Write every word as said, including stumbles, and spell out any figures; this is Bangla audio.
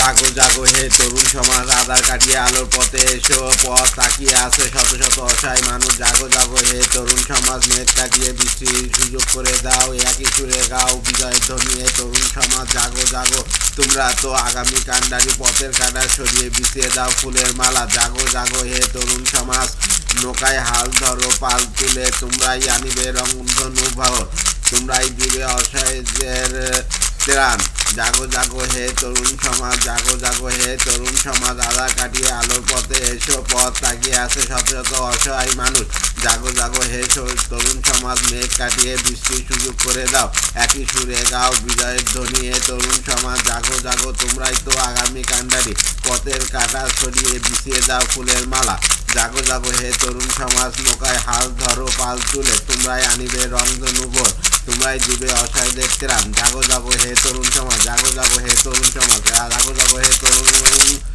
জাগো জাগো হে তরুণ সমাজ, আধার কাটিয়ে আলোর পথে এসো, পথ তাকিয়ে আছে শত শত অসহায় মানুষ। জাগো জাগো হে তরুণ সমাজ, মেঘ কাটিয়ে বৃষ্টির সুযোগ করে দাও, একই সুরে গাও বিজয়ের ধ্বনি। হে তরুণ সমাজ জাগো জাগো, তোমরা তো আগামী কান্ডারি, পথের কাঁটা সরিয়ে বিছিয়ে দাও ফুলের মালা। জাগো জাগো হে তরুণ সমাজ, নৌকায় হাল ধরো পাল তুলে, তোমরাই আনিবে রংধনু ভাও, তোমরাই দিবে অসহায়দের ত্রাণ। জাগো জাগো হে তরুণ সমাজ, জাগো জাগো হে তরুণ সমাজ, আধার কাটিয়ে আলোর পথে এসো, পথ তাকিয়ে আছে শত শত অসহায় মানুষ। জাগো জাগো হে তরুণ সমাজ, মেঘ কাটিয়ে বৃষ্টির সুযোগ করে দাও, একই সুরে গাও বিজয়ের ধ্বনি। হে তরুণ সমাজ জাগো জাগো, তোমরাই তো আগামী কান্ডারি, পথের কাঁটা সরিয়ে বিছিয়ে দাও ফুলের মালা। জাগো জাগো হে তরুণ সমাজ, নৌকায় হাল ধরো পাল তুলে, তোমরাই আনিবে রংধনু ভোর, তোমরাই দিবে অসহায়দের ত্রাণ। জাগো জাগো হে তরুণ সমাজ, জাগো জাগো হে তরুণ সমাজ, জাগো জাগো হে তরুণ